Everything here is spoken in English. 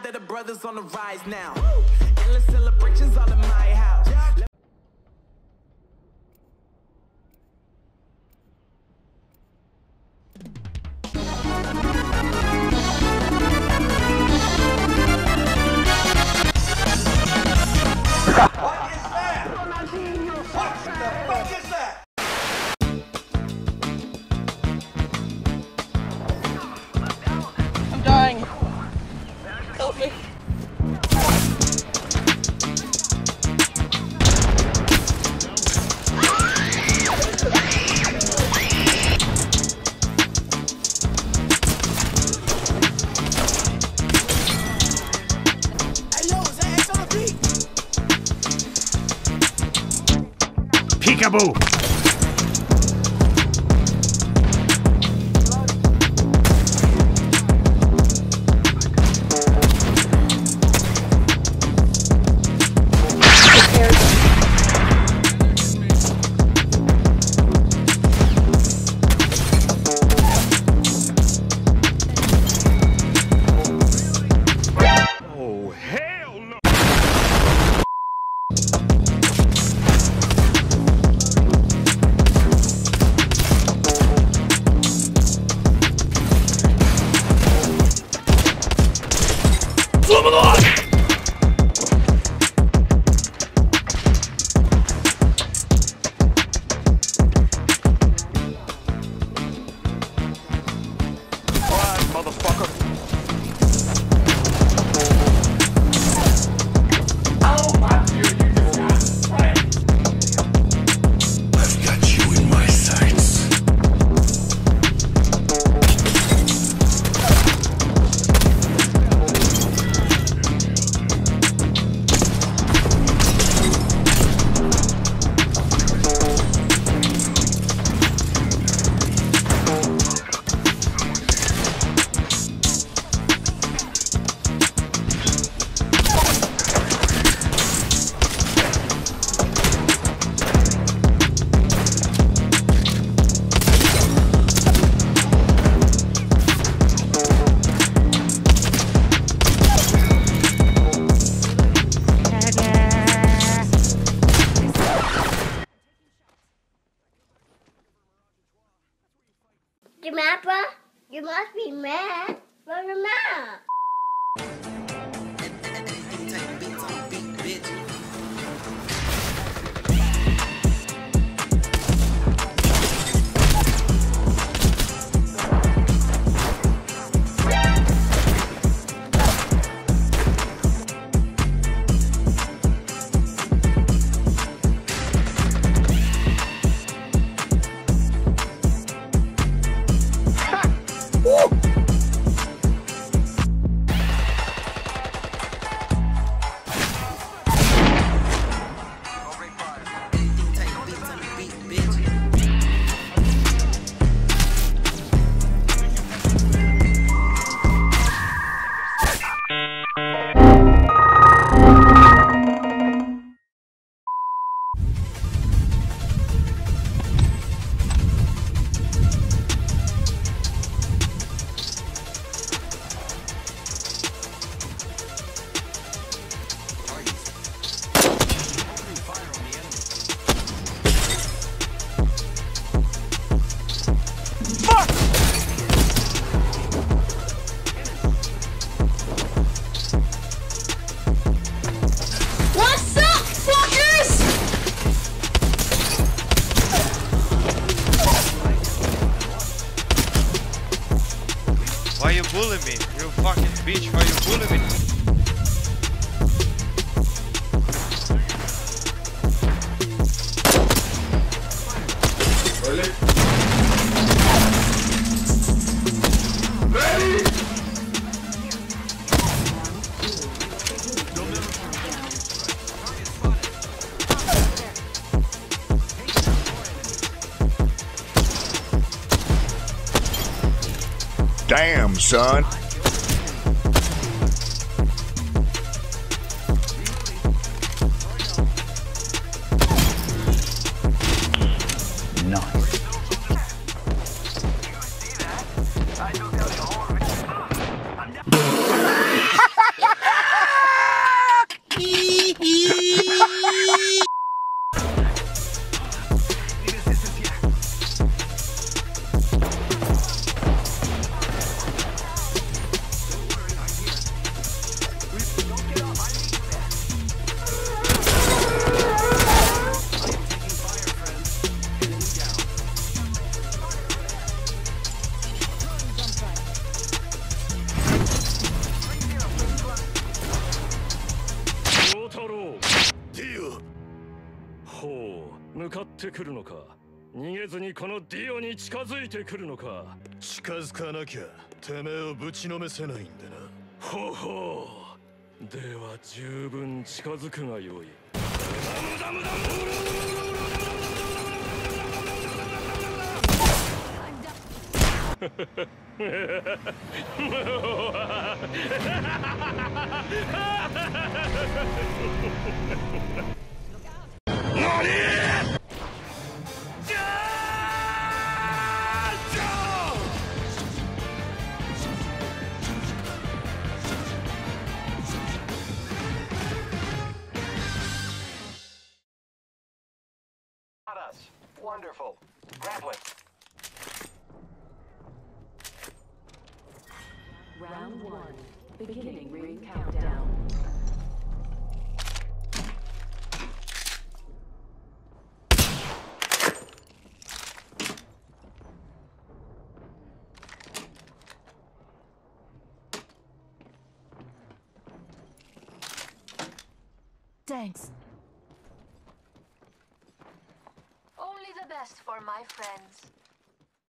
that the brothers on the rise now. Endless celebrations all in my house. I'm dying. Help me. Peekaboo! Oh, hell no! Motherfucker. Oh, I feel you just got right. I've got you in my sights. Jamappa, you must be mad for the map. Why you bullying me? You fucking bitch, why you bullying me? Really? Damn, son. Nice. 向かってくるのか、逃げずにこのディオに近づいてくるのか。 近づかなきゃてめえをぶちのめせないんでな。 ほほう、では十分近づくがよい。 Wonderful. Grappling. Round 1. Beginning ring countdown. Thanks. Only the best for my friends.